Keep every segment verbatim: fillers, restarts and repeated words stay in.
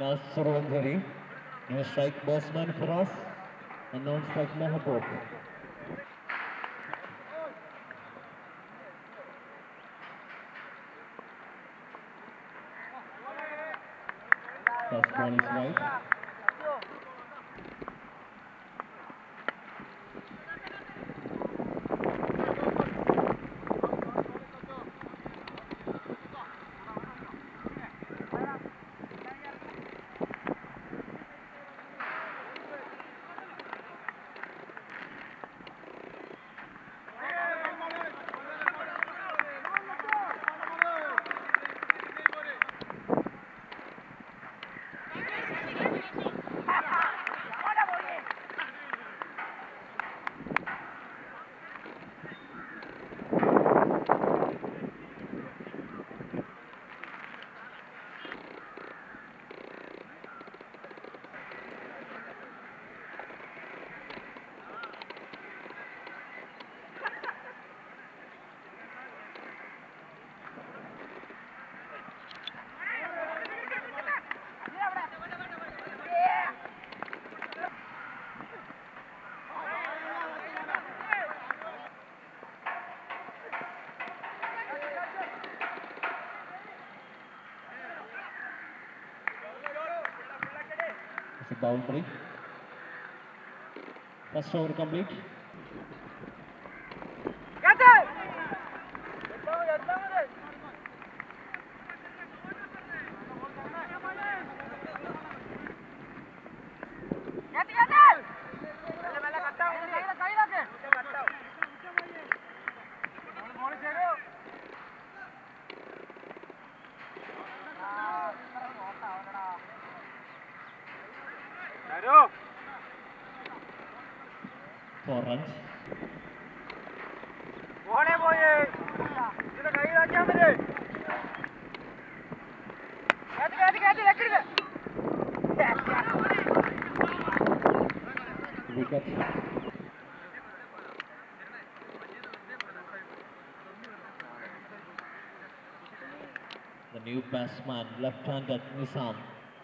Nasser Anzari, no strike batsman for us, and non-strike Mahbub. First ball is right. It's a boundary. First over complete. Four runs. Wicket. The new batsman, left-handed Nizam.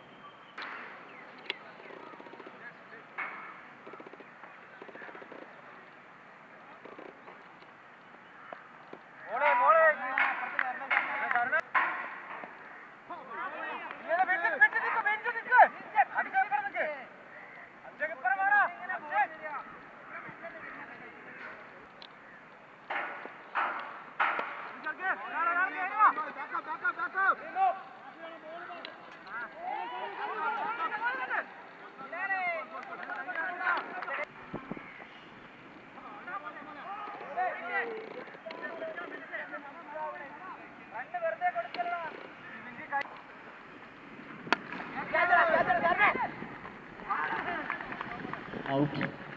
Out.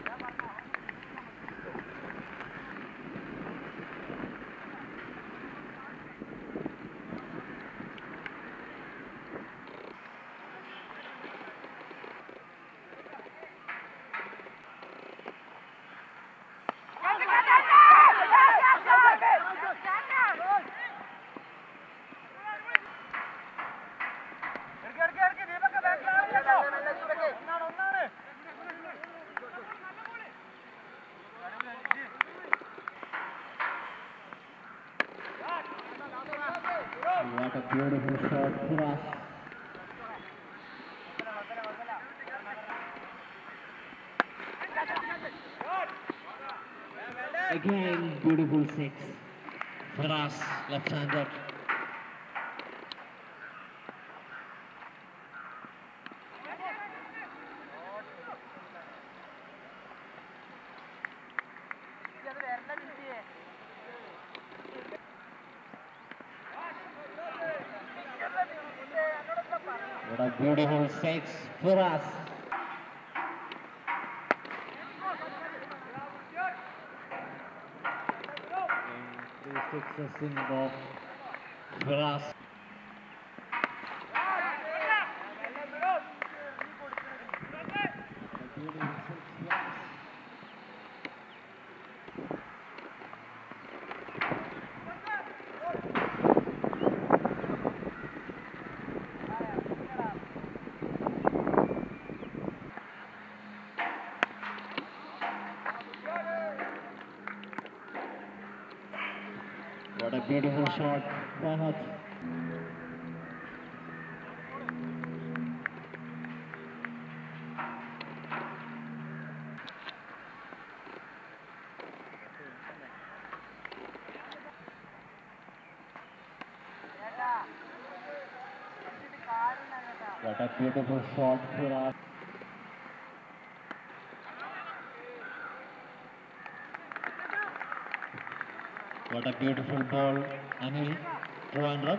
What a beautiful shot for us. Again, beautiful six for us, left-handed. What a beautiful six for us. And three sixes in the for us. A beautiful six for us. What a beautiful shot, Fahad. What a beautiful shot, Firas. What a beautiful ball, Anil. two hundred.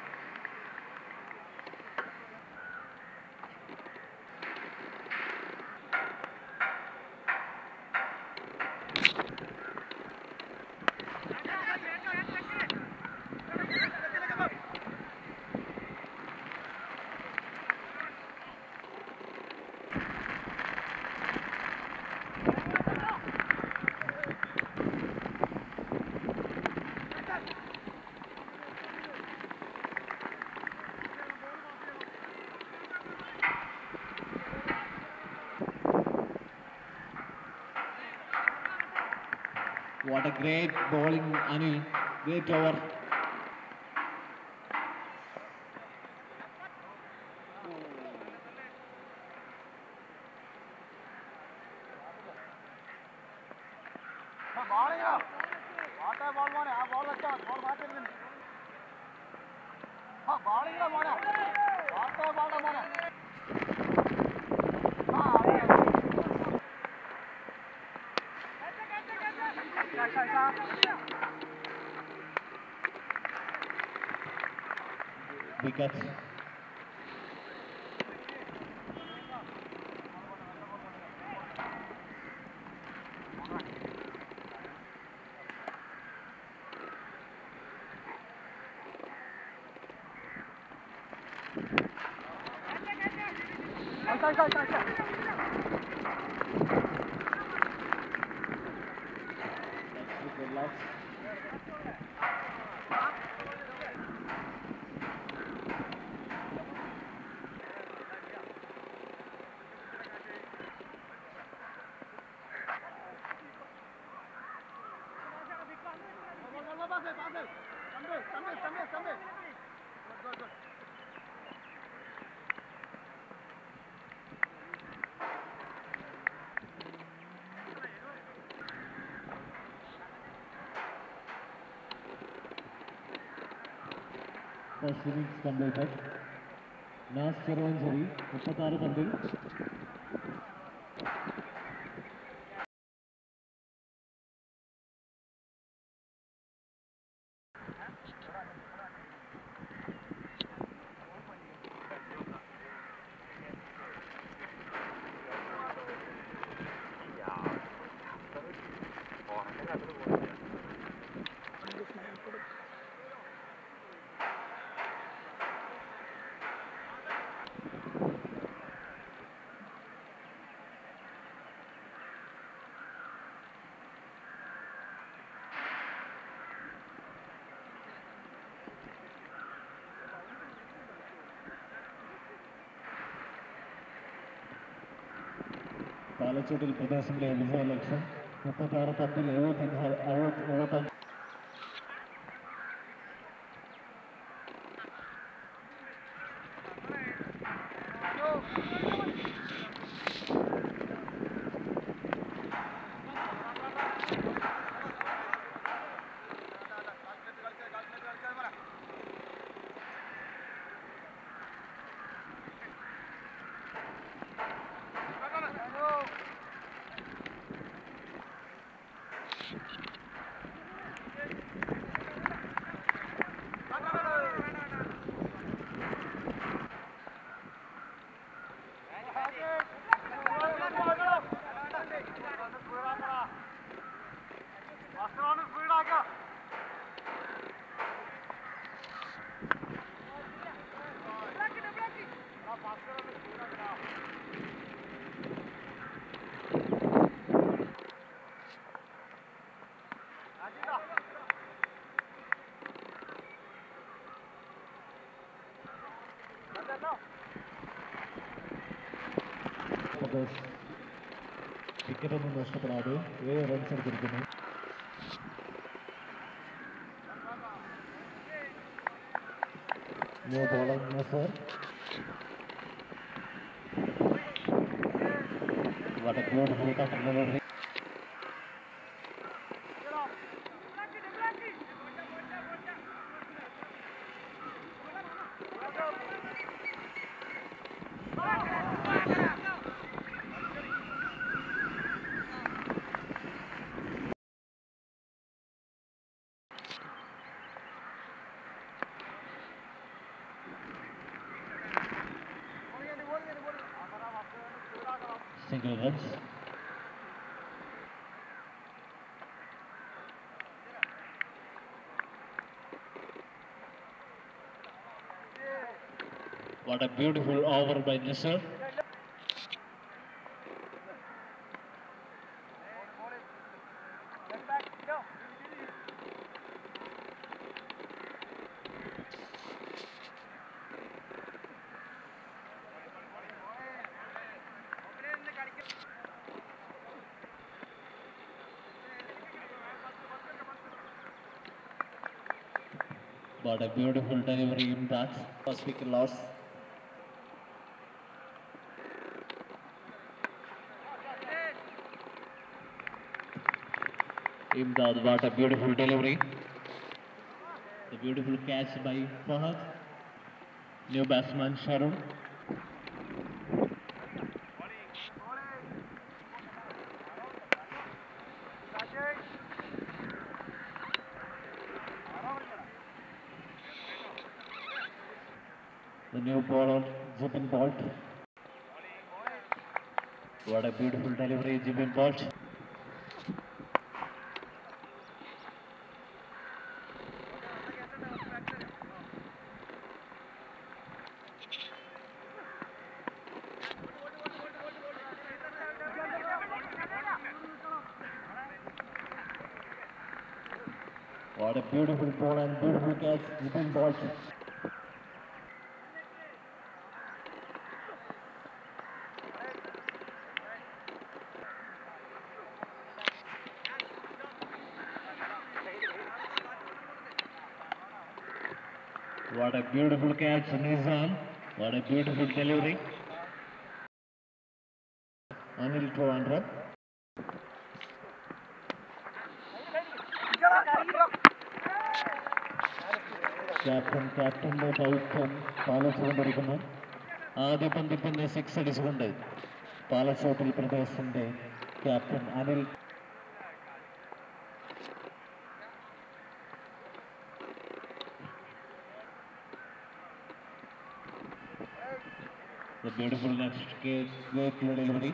What a great bowling, Anil. Great over. Wicket. Good luck. First innings completed. Last zero injury, thirty-six പന്തിൽ പാലച്ചോട്ടിൽ പ്രദേശത്തിലെ വിജയ ലക്ഷ്യം മുപ്പത്താറ് പത്തിൽ എഴുപത്തഞ്ച് എഴുപത്തഞ്ച് വിക്കറ്റൊന്നും നഷ്ടപ്പെടാതെ ഏഴ് runs എടുത്തിരിക്കുന്നു. New ball on Nasser. What a beautiful cut delivery. Single runs. What a beautiful over by Nasser. What a beautiful delivery in that first wicket loss. Imdad, what a beautiful delivery. The beautiful catch by Fahad. New batsman Sharon. The new ball on Jibin Bolt. What a beautiful delivery, Jibin Bolt. What a beautiful ball and beautiful catch, Jibin Bolt. What a beautiful catch, Nizam. What a beautiful delivery. Anil to Andhra. Captain, captain, the Dawson, പാലച്ചോണ്ടിരിക്കുന്നു. ആദ്യ പന്തിൽ തന്നെ six അടിച്ചുകൊണ്ട് പാലച്ചോട്ടിൽ പ്രദേശത്തിന്റെ captain Anil. The beautiful next case, great delivery.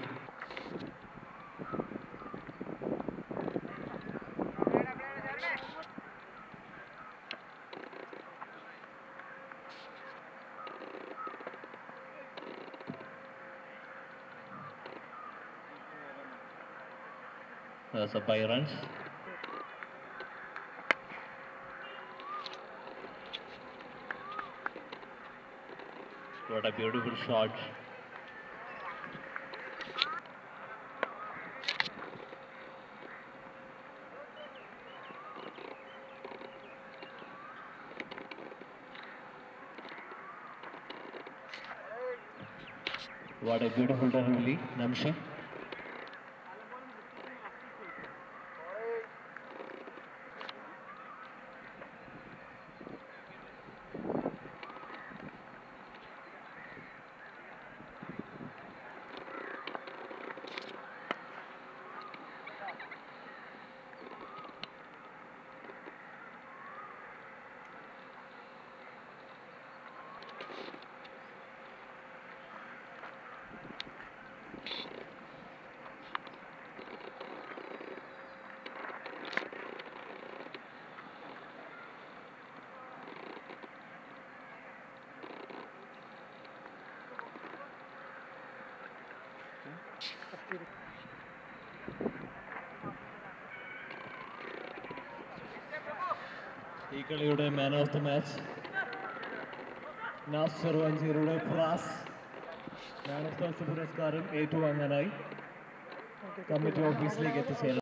That's a by runs. What a beautiful shot. What a beautiful delivery, Namshi. ഈ കളിയുടെ man of the match Nasar വഞ്ചിയുടെ class man of the match പുരസ്കാരം ഏറ്റുവാങ്ങാനായി കമ്മിറ്റി ഓഫീസിലേക്ക് എത്തിച്ചേർന്നു.